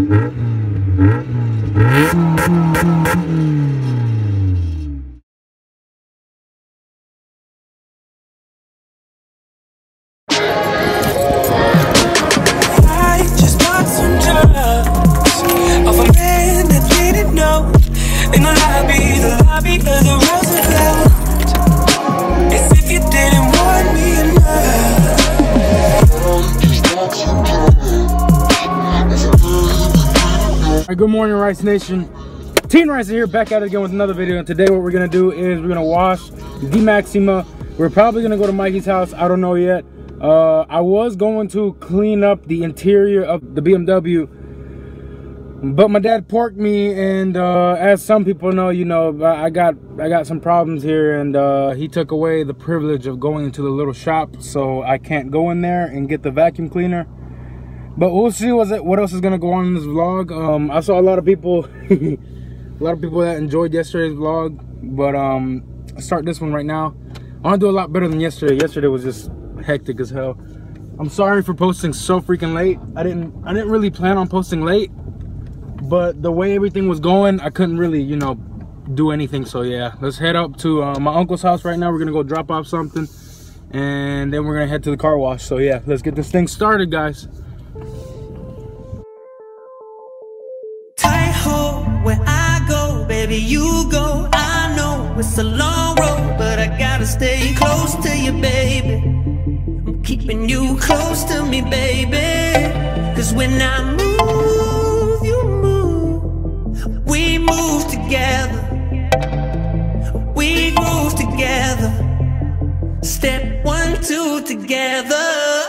Good morning, Rice Nation. Teen Rice here, back at it again with another video. And today what we're gonna do is we're gonna wash the Maxima. We're probably gonna go to Mikey's house. I don't know yet. I was going to clean up the interior of the BMW, but my dad parked me, and as some people know, you know, I got some problems here, and he took away the privilege of going into the little shop, so I can't go in there and get the vacuum cleaner. But we'll see what else is gonna go on in this vlog. I saw a lot of people, a lot of people that enjoyed yesterday's vlog, but I'll start this one right now. I wanna do a lot better than yesterday. Yesterday was just hectic as hell. I'm sorry for posting so freaking late. I didn't really plan on posting late, but the way everything was going, I couldn't really, you know, do anything. So yeah, let's head up to my uncle's house right now. We're gonna go drop off something, and then we're gonna head to the car wash. So yeah, let's get this thing started, guys. Where I go, baby, you go. I know it's a long road, but I gotta stay close to you, baby. I'm keeping you close to me, baby. Cause when I move, you move. We move together. We move together. Step 1, 2 together.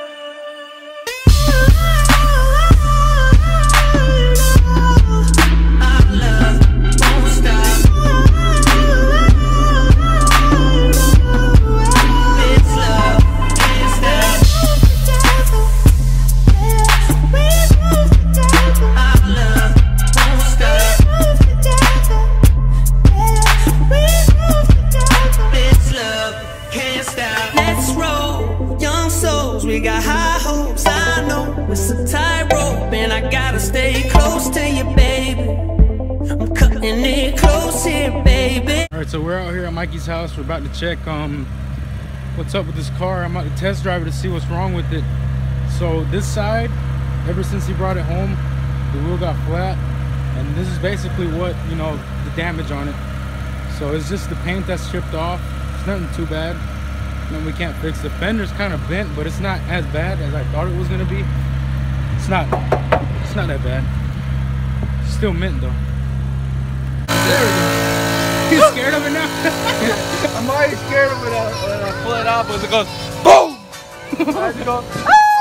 We got high hopes, I know it's a tightrope, and I gotta stay close to you, baby. I'm cutting it close here, baby. All right, so we're out here at Mikey's house. We're about to check what's up with this car. I'm about to test drive it to see what's wrong with it. So this side, ever since he brought it home, the wheel got flat, and this is basically what, you know, the damage on it. So it's just the paint that's chipped off. It's nothing too bad. And we can't fix the fender's kind of bent, but it's not as bad as I thought it was gonna be. It's not that bad. It's still mint though. There we go. You scared of it now? I'm already scared of it when I pull it off, because it goes boom. I just go.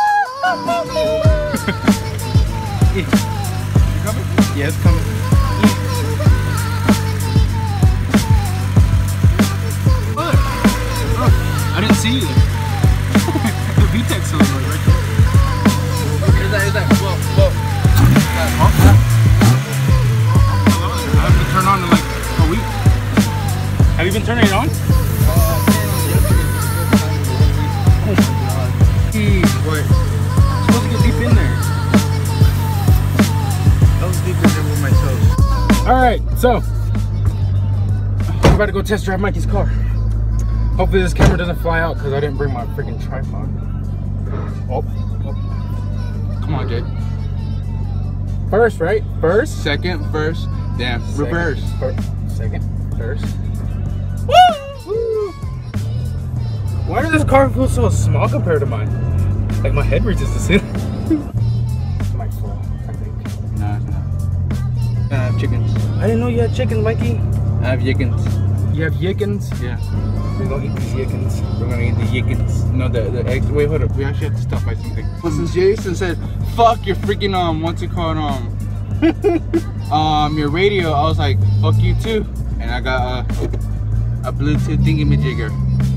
You coming? Yeah, it's coming. I didn't see you there. The VTEC cylinder right there. Is that, whoa. I haven't been turned on in like a week. Have you been turning it on? Oh my god. Jeez, what? You're supposed to get deep in there. I was deep in there with my toes. Alright, so I'm about to go test drive Mikey's car. Hopefully this camera doesn't fly out because I didn't bring my freaking tripod. Oh. Come on, Jake. First, right? First? Second, first, damn, second, reverse. Second, first. Woo! Why does this car feel so small compared to mine? Like my head reaches the ceiling. It's my fault, I think. No, it's not. I have chickens. I didn't know you had chickens, Mikey. I have yickens. You have yickens? Yeah. We're gonna eat these yickens. We're gonna eat the yickens. No, the eggs. Wait, hold up. We actually have to stop by something. Well, since Jason said, "Fuck your freaking what's it called your radio," I was like, "Fuck you too," and I got a Bluetooth thingy-majigger.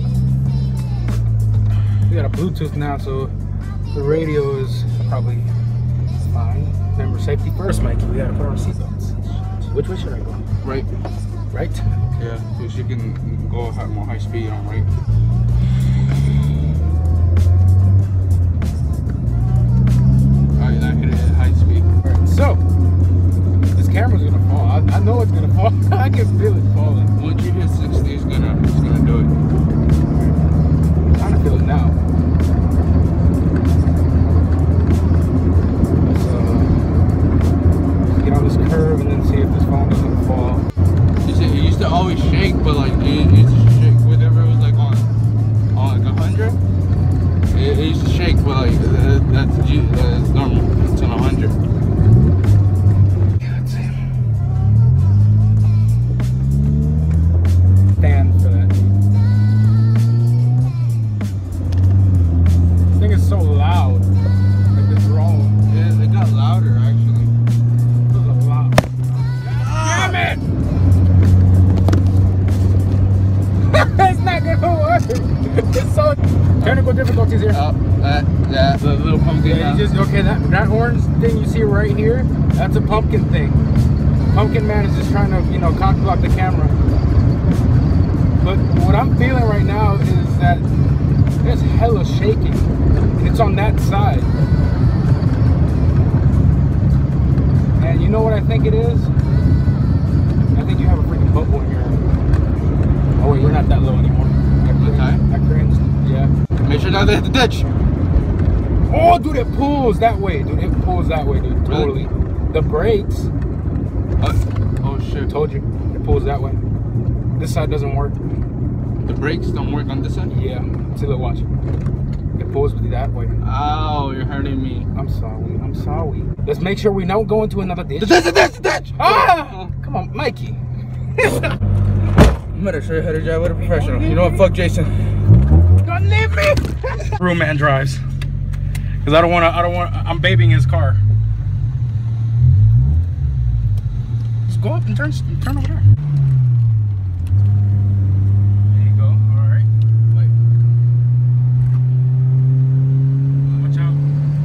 We got a Bluetooth now, so the radio is probably fine. Remember, safety first, Mikey. We gotta put on seatbelts. Which way should I go? Right. Right? Yeah, because you can go more high speed on right. Alright, I hit it at high speed. Alright, so little pumpkin. Yeah, you just, okay, that orange thing you see right here, that's a pumpkin thing. Pumpkin Man is just trying to, you know, cock block the camera. But what I'm feeling right now is that there's hella shaking. And it's on that side. And you know what I think it is? I think you have a freaking bubble in here. Oh wait, you're not that low anymore. That cringed. Yeah. Make sure not to hit the ditch. Oh, dude, it pulls that way, dude. It pulls that way, dude. Totally. The brakes. Oh shit! Told you. It pulls that way. This side doesn't work. The brakes don't work on this side? Yeah. See, look, watch. It pulls that way. Ow, you're hurting me. I'm sorry. I'm sorry. Let's make sure we don't go into another ditch. The ditch! Ah! Come on, Mikey. I'm gonna show you how to drive with a professional. You know what? Fuck Jason. Don't leave me. Real man drives. Cause I don't want to. I'm babying his car. Just go up and turn over there. There you go. All right. Wait. Watch out.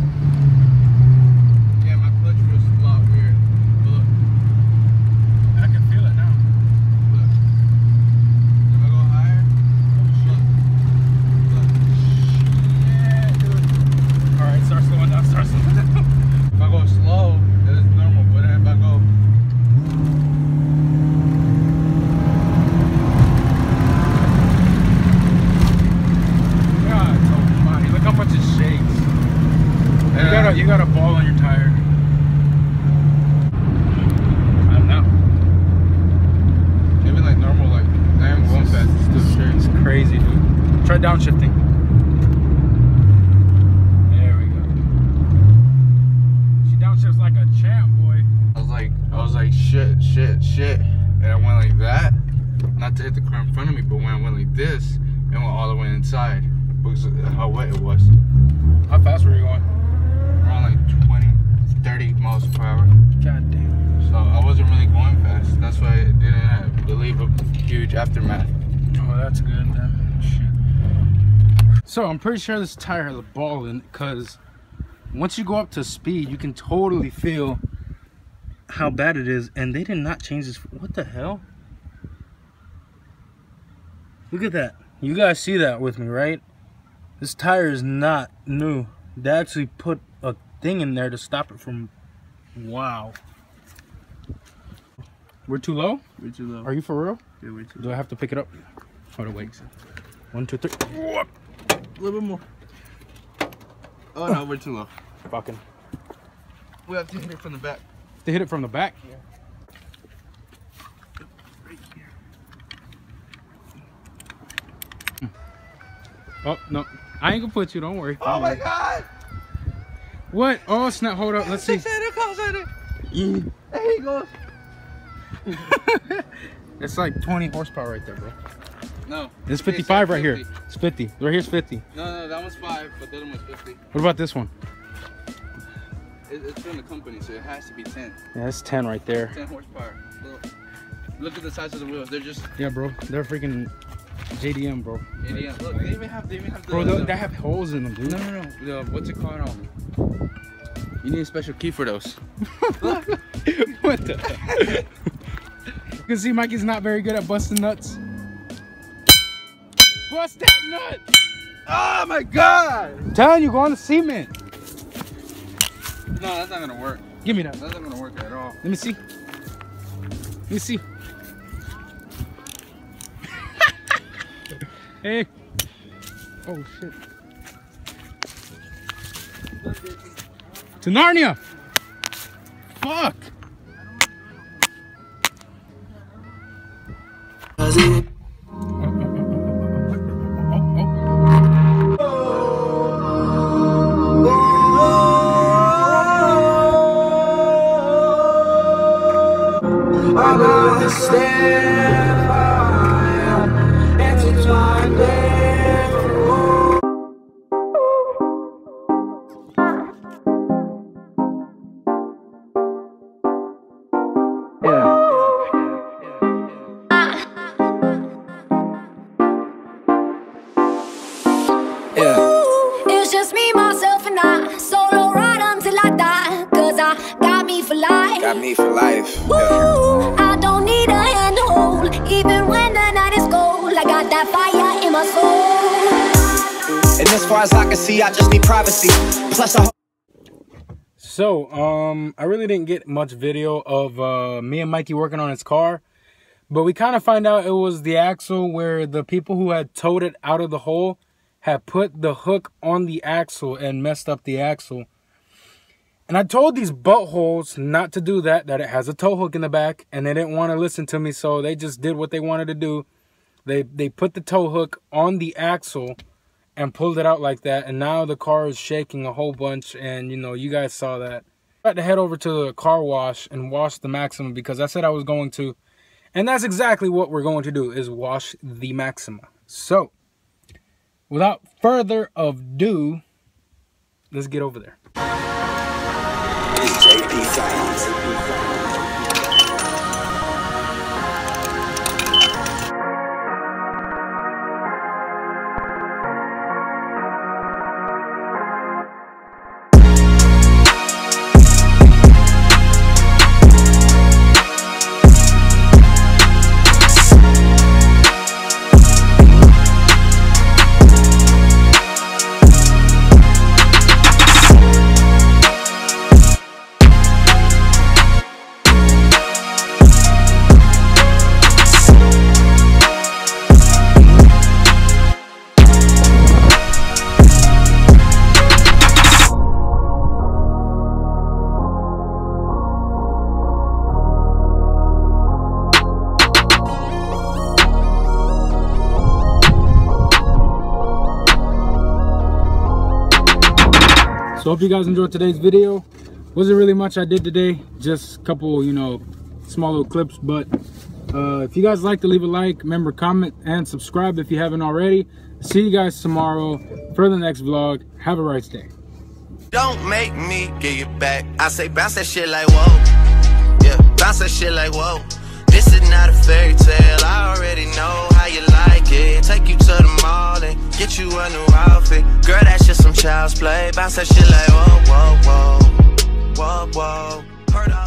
Yeah, my clutch was a lot weird. Look. I can feel it now. Look. If I go higher, look. Yeah, dude. All right, start slowing down. Start slowing down. If I go slow, it's normal. But if I go, God almighty, look how much it shakes. yeah. You got a ball on your tire. I don't know. Even like normal, like I am going fast, it's still shaking. It's crazy, dude. Try downshifting. There we go. She downshifts like a champ, boy. I was like, shit. And I went like that, not to hit the car in front of me, but when I went like this, it went all the way inside because of how wet it was. How fast were you going? Around like 20, 30 miles per hour. God damn. So I wasn't really going fast. That's why it didn't have to leave a huge aftermath. Oh, that's good then. Shit. So I'm pretty sure this tire has a ball in it, because once you go up to speed, you can totally feel how bad it is. And they did not change this. What the hell? Look at that. You guys see that with me, right? This tire is not new. They actually put a thing in there to stop it from... Wow. We're too low? We're too low. Are you for real? Yeah, we're too Do I have to pick it up? Hold on, wait. 1, 2, 3. A little bit more. Oh no, we're too low. Fucking. We have to hit it from the back. To hit it from the back? Yeah. Oh, no. I ain't gonna put you, don't worry. Oh my god! What? Oh, snap. Hold up. Let's see. There he goes. It's like 20 horsepower right there, bro. No. It's 55 right here. It's 50. Right here's 50. No, that one's 5, but the other one's 50. What about this one? It's from the company, so it has to be 10. Yeah, it's 10 right there. 10 horsepower. Look at the size of the wheels. They're just Yeah, bro. They're freaking JDM, bro. ADM. Look, they even have the Bro, they have holes in them, dude. No. What's it called? You need a special key for those. What the heck? You can see Mikey's not very good at busting nuts. Bust that nut! Oh my god! I'm telling you, go on the cement. No, that's not gonna work. Give me that. That's not gonna work at all. Let me see. Let me see. Hey. Oh shit. To Narnia. Fuck. It's just me, myself, and I. got me for life. Got me for life. Woo, I don't need a hand to hold, even when the night is cold. I got that fire in my soul. And as far as I can see, I just need privacy. Plus I So, I really didn't get much video of me and Mikey working on his car. But we kind of find out it was the axle where the people who had towed it out of the hole had put the hook on the axle and messed up the axle. And I told these buttholes not to do that it has a tow hook in the back, and they didn't want to listen to me, so they just did what they wanted to do. They put the tow hook on the axle and pulled it out like that, and now the car is shaking a whole bunch, and you know, you guys saw that. I had to head over to the car wash and wash the Maxima because I said I was going to, and that's exactly what we're going to do, is wash the Maxima. So, without further ado, let's get over there. It's JP Sounds. So hope you guys enjoyed today's video. Wasn't really much I did today, just a couple, you know, small little clips. But if you guys like to leave a like, remember, comment and subscribe if you haven't already. See you guys tomorrow for the next vlog. Have a right day. Don't make me get you back. I say bounce that shit like whoa. Yeah, bounce that shit like whoa. This is not a fairy tale. I already know how you like it. Take you to the mall and get you a new outfit. Girl, that's just some child's play. Bounce that shit like whoa, whoa, whoa, whoa, whoa. Heard all